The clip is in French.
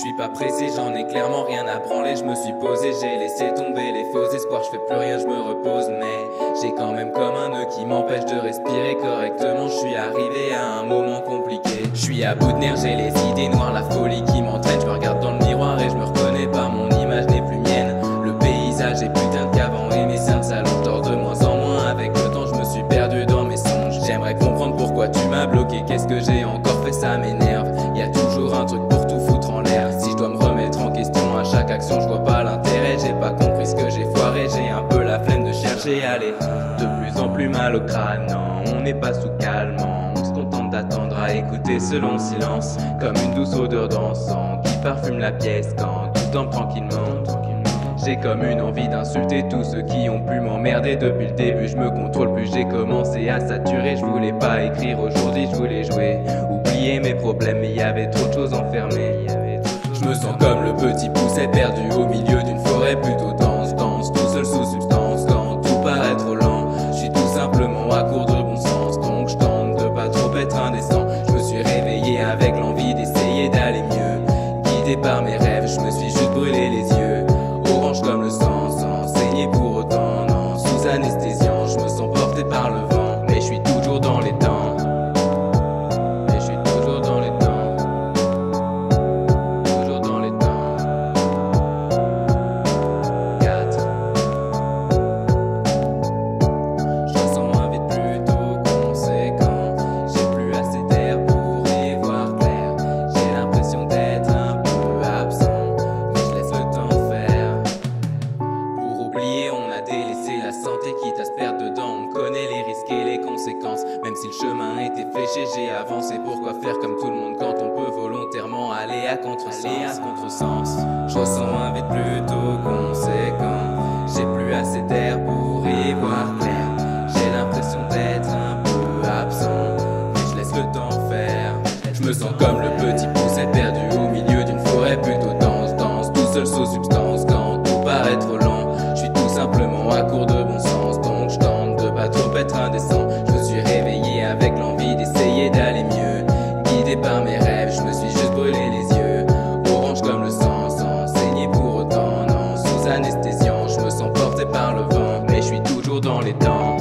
suis pas pressé, j'en ai clairement rien à branler. Je me suis posé, j'ai laissé tomber les faux espoirs. Je fais plus rien, je me repose, mais j'ai quand même comme un nœud qui m'empêche de respirer correctement. Je suis arrivé à un moment compliqué. Je suis à bout de nerfs, j'ai les idées noires, la folie qui m'entraîne. Je me regarde dans le miroir et je me reconnais pas, mon image n'est plus mienne. Le paysage est putain de qu'avant et mes cernes s'allongent. Dors de moins en moins, avec le temps je me suis perdu dans mes songes. J'aimerais comprendre pourquoi tu m'as bloqué, qu'est-ce que j'ai encore fait, ça m'énerve. Y a toujours un truc pour tout foutre en l'air. Si je dois me remettre en question à chaque action, je vois pas l'intérêt. J'ai pas compris ce que j'ai foiré, j'ai un peu la flemme de chercher à aller de plus en plus mal au crâne. Non, on n'est pas sous calmant, on se contente d'attendre à écouter ce long silence, comme une douce odeur d'encens qui parfume la pièce quand tout tombe tranquillement. J'ai comme une envie d'insulter tous ceux qui ont pu m'emmerder depuis le début. Je me contrôle plus, j'ai commencé à saturer. Je voulais pas écrire aujourd'hui, je voulais jouer, oublier mes problèmes, mais y avait trop de choses enfermées. Je me sens comme le petit pousset perdu au milieu d'une forêt plutôt dense, tout seul sous substance quand tout paraît trop lent. Je suis tout simplement à court de bon sens, donc je tente de pas trop être indécent. Je me suis réveillé avec l'envie d'essayer d'aller mieux, guidé par mes rêves, je me suis juste brûlé les yeux. Orange comme le sang, sans saigner pour autant, non, sous anesthésiant, je me sens porté par le vent, mais je suis toujours dans les temps. Mais je suis toujours dans les temps. Toujours dans les temps. 4. Je ressens un vide plutôt conséquent. J'ai plus assez d'air pour y voir clair. J'ai l'impression d'être un peu absent, mais je laisse le temps faire. Pour oublier, on a délaissé la santé, quitte à se perdre dedans. On connaît les risques et les conséquences. Même si le chemin était fléché, j'ai avancé. Pourquoi faire comme tout le monde quand on peut volontairement aller à contresens? Je ressens un vide plutôt conséquent. J'ai plus assez d'air pour y voir clair. J'ai l'impression d'être un peu absent, mais je laisse le temps faire. Je me sens comme le petit pousset perdu au milieu d'une forêt plutôt dense, tout seul sous substance quand tout paraît trop lent. Je suis tout simplement à court de bon sens, donc je tente de pas trop être indécent. Je me suis réveillé avec l'envie d'essayer d'aller mieux, guidé par mes rêves, je me suis juste brûlé les yeux. Orange comme le sang, sans saigner pour autant, non, sous anesthésiant, je me sens porté par le vent, mais je suis toujours dans les temps.